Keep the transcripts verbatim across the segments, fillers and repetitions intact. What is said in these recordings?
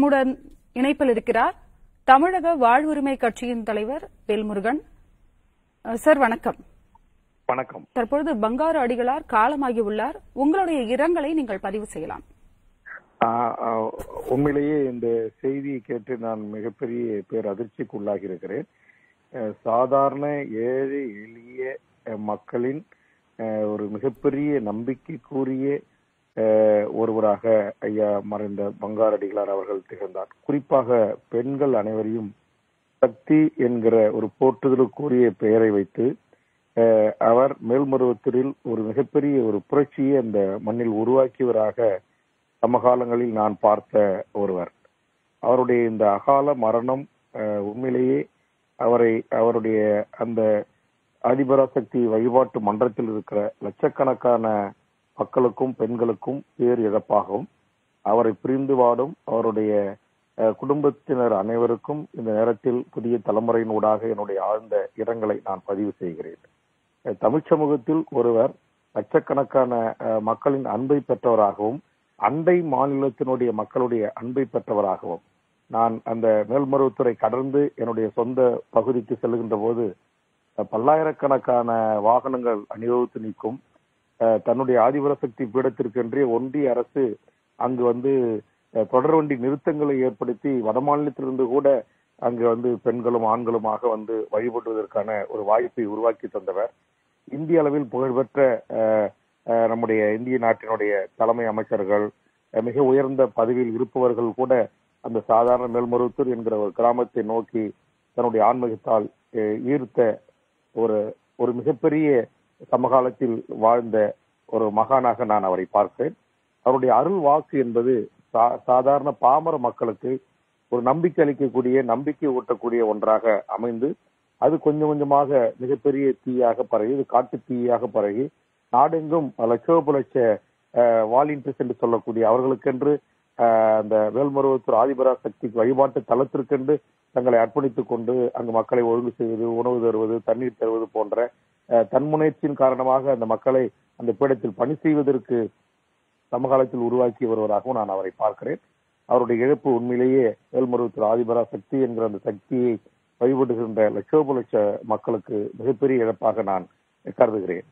நம்முடன் இணைப்பில் இருக்கிறார் தமிழக வாழ்வுரிமை கட்சியின் தலைவர் வேல்முருகன். சார் வணக்கம். வணக்கம். தற்பொழுது பங்காரு அடிகளார் காலமாகி உள்ளார். உங்களுடைய இரங்கலை நீங்கள் பதிவு செய்யலாம். உண்மையிலேயே இந்த செய்தியை கேட்டு நான் மிகப்பெரிய பேர் அதிர்ச்சிக்கு உள்ளாகி இருக்கிறேன். சாதாரண ஏழை எளிய மக்களின் ஒரு மிகப்பெரிய நம்பிக்கைக்குரிய ஒருவராக ஐயா மறைந்த பங்காரு அடிகளார் அவர்கள் திகழ்ந்தார். குறிப்பாக பெண்கள் அனைவரையும் சக்தி என்கிற ஒரு போற்றுதலுக்குரிய பெயரை வைத்து அவர் மேல்மருவத்தூரில் ஒரு மிகப்பெரிய ஒரு புரட்சியை அந்த மண்ணில் உருவாக்கியவராக சமகாலங்களில் நான் பார்த்த ஒருவர். அவருடைய இந்த அகால மரணம் உண்மையிலேயே அவரை அவருடைய அந்த ஆதிபராசக்தி வழிபாட்டு மன்றத்தில் இருக்கிற லட்சக்கணக்கான மக்களுக்கும் பெண்களுக்கும் பேர் இழப்பாகவும் அவரை பிரிந்து வாடும் அவருடைய குடும்பத்தினர் அனைவருக்கும் இந்த நேரத்தில் புதிய தலைமுறையினூடாக என்னுடைய ஆழ்ந்த இரங்கலை நான் பதிவு செய்கிறேன். தமிழ் சமூகத்தில் ஒருவர் லட்சக்கணக்கான மக்களின் அன்பை பெற்றவராகவும் அண்டை மாநிலத்தினுடைய மக்களுடைய அன்பை பெற்றவராகவும் நான் அந்த மேல்மருவத்தூரை கடந்து என்னுடைய சொந்த பகுதிக்கு செல்கின்ற போது பல்லாயிரக்கணக்கான வாகனங்கள் அணிவகுத்து நிற்கும். தன்னுடைய ஆதிபராசக்தி பீடத்திற்கென்றே ஒன்றிய அரசு அங்கு வந்து தொடர்வண்டி நிறுத்தங்களை ஏற்படுத்தி வடமாநிலத்திலிருந்து கூட அங்கு வந்து பெண்களும் ஆண்களுமாக வந்து வழிபடுவதற்கான ஒரு வாய்ப்பை உருவாக்கி தந்தவர். இந்திய அளவில் புகழ்பெற்ற நம்முடைய இந்திய நாட்டினுடைய தலைமை அமைச்சர்கள், மிக உயர்ந்த பதவியில் இருப்பவர்கள் கூட அந்த சாதாரண மேல்மருவத்தூர் என்கிற ஒரு கிராமத்தை நோக்கி தன்னுடைய ஆன்மீகத்தால் ஈர்த்த ஒரு ஒரு மிகப்பெரிய சமகாலத்தில் வாழ்ந்த ஒரு மகானாக நான் அவரை பார்க்கிறேன். அவருடைய அருள் வாக்கு என்பது சாதாரண பாமர மக்களுக்கு ஒரு நம்பிக்கை அளிக்கக்கூடிய நம்பிக்கை ஊட்டக்கூடிய ஒன்றாக அமைந்து அது கொஞ்சம் கொஞ்சமாக மிகப்பெரிய தீயாக பரகி இது காட்டு தீயாக பரகி நாடெங்கும் லட்சோப லட்ச வாலண்டியர்ஸ் என்று சொல்லக்கூடிய அவர்களுக்கென்று அந்த வேல்மருவத்தூர் ஆதிபராசக்தி வழிபாட்டு தளத்திற்கென்று தங்களை அர்ப்பணித்துக் கொண்டு அங்கு மக்களை ஒழுங்கு செய்வது, உணவு தருவது, தண்ணீர் தருவது போன்ற தன்முனைச்சின் காரணமாக அந்த மக்களை அந்த பீடத்தில் பணி செய்வதற்கு சமகாலத்தில் உருவாக்கி வருவதாகவும் நான் அவரை பார்க்கிறேன். அவருடைய இழப்பு உண்மையிலேயே வேல்மருவத்தூர் ஆதிபராசக்தி என்கிற அந்த சக்தியை வழிபடுகின்ற லட்சோப லட்ச மக்களுக்கு மிகப்பெரிய இழப்பாக நான் கருதுகிறேன்.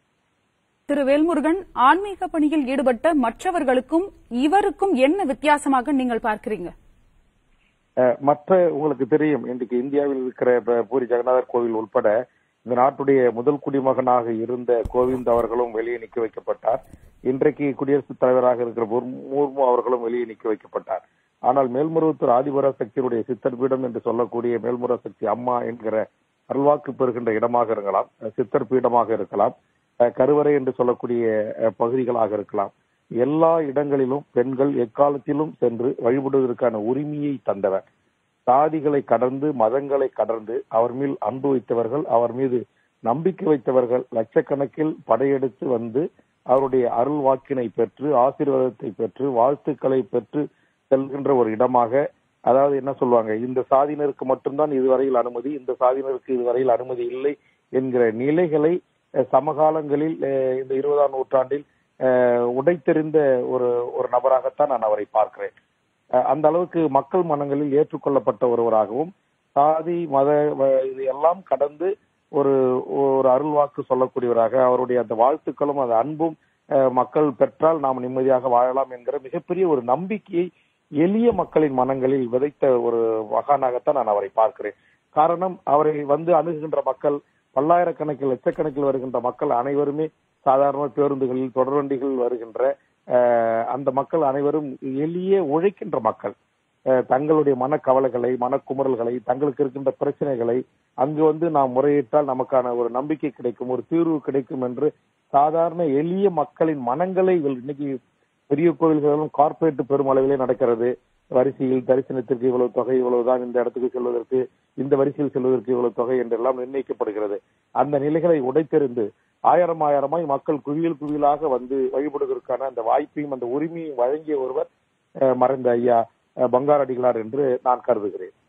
திரு வேல்முருகன், ஆன்மீக பணியில் ஈடுபட்ட மற்றவர்களுக்கும் இவருக்கும் என்ன வித்தியாசமாக நீங்கள் பார்க்கிறீங்க? மற்ற உங்களுக்கு தெரியும், இன்றைக்கு இந்தியாவில் இருக்கிற பூரி ஜெகநாதர் கோவில் உட்பட இந்த நாட்டுடைய முதல் குடிமகனாக இருந்த கோவிந்த் அவர்களும் வெளியே நிக்க வைக்கப்பட்டார். இன்றைக்கு குடியரசுத் தலைவராக இருக்கிற முர்மு அவர்களும் வெளியே நிக்க வைக்கப்பட்டார். ஆனால் மேல்மருவத்தூர் ஆதிபராசக்தியுடைய சித்தர் பீடம் என்று சொல்லக்கூடிய மேல்மருவசக்தி அம்மா என்கிற அருள்வாக்கு பெறுகின்ற இடமாக இருக்கலாம், சித்தர் பீடமாக இருக்கலாம், கருவறை என்று சொல்லக்கூடிய பகுதிகளாக இருக்கலாம், எல்லா இடங்களிலும் பெண்கள் எக்காலத்திலும் சென்று வழிபடுவதற்கான உரிமையை தந்தவர். சாதிகளை கடந்து மதங்களை கடந்து அவர் மேல் அன்பு வைத்தவர்கள், அவர் மீது நம்பிக்கை வைத்தவர்கள் லட்சக்கணக்கில் படையெடுத்து வந்து அவருடைய அருள் வாக்கினை பெற்று ஆசீர்வாதத்தை பெற்று வாழ்த்துக்களை பெற்று செல்கின்ற ஒரு இடமாக, அதாவது என்ன சொல்லுவாங்க, இந்த சாதியினருக்கு மட்டும்தான் இதுவரையில் அனுமதி, இந்த சாதியினருக்கு இதுவரையில் அனுமதி இல்லை என்கிற நிலைகளை சமகாலங்களில் இந்த இருபதாம் நூற்றாண்டில் உடைத்தெறிந்த ஒரு ஒரு நபராகத்தான் நான் அவரை பார்க்கிறேன். அந்த அளவுக்கு மக்கள் மனங்களில் ஏற்றுக்கொள்ளப்பட்ட ஒருவராகவும் சாதி மத இது எல்லாம் கடந்து ஒரு ஒரு அருள்வாக்கு சொல்லக்கூடியவராக அவருடைய அந்த வாழ்த்துக்களும் அந்த அன்பும் மக்கள் பெற்றால் நாம் நிம்மதியாக வாழலாம் என்கிற மிகப்பெரிய ஒரு நம்பிக்கையை எளிய மக்களின் மனங்களில் விதைத்த ஒரு மகானாகத்தான் நான் அவரை பார்க்கிறேன். காரணம், அவரை வந்து அணுகுகின்ற மக்கள் பல்லாயிரக்கணக்கில் லட்சக்கணக்கில் வருகின்ற மக்கள் அனைவருமே சாதாரண பேருந்துகளில் தொடர்வண்டிகள் வருகின்ற அந்த மக்கள் அனைவரும் எளிய உழைக்கின்ற மக்கள். தங்களுடைய மனக்கவலைகளை மனக்குமுறல்களை தங்களுக்கு இருக்கின்ற பிரச்சனைகளை அங்கு வந்து நாம் முறையிட்டால் நமக்கான ஒரு நம்பிக்கை கிடைக்கும், ஒரு தீர்வு கிடைக்கும் என்று சாதாரண எளிய மக்களின் மனங்களை இன்னைக்கு பெரிய கோவில்களும் கார்பரேட் பெருமளவிலே நடக்கிறது. வரிசையில் தரிசனத்திற்கு இவ்வளவு தொகை, இவ்வளவுதான் இந்த இடத்துக்கு செல்வதற்கு, இந்த வரிசையில் செல்வதற்கு இவ்வளவு தொகை என்றெல்லாம் நிர்ணயிக்கப்படுகிறது. அந்த நிலைகளை உடைத்தெறிந்து ஆயிரம் ஆயிரமாய் மக்கள் குவியல் குவியலாக வந்து வழிபடுவதற்கான அந்த வாய்ப்பையும் அந்த உரிமையும் வழங்கிய ஒருவர் மறைந்த ஐயா பங்காரு அடிகளார் என்று நான் கருதுகிறேன்.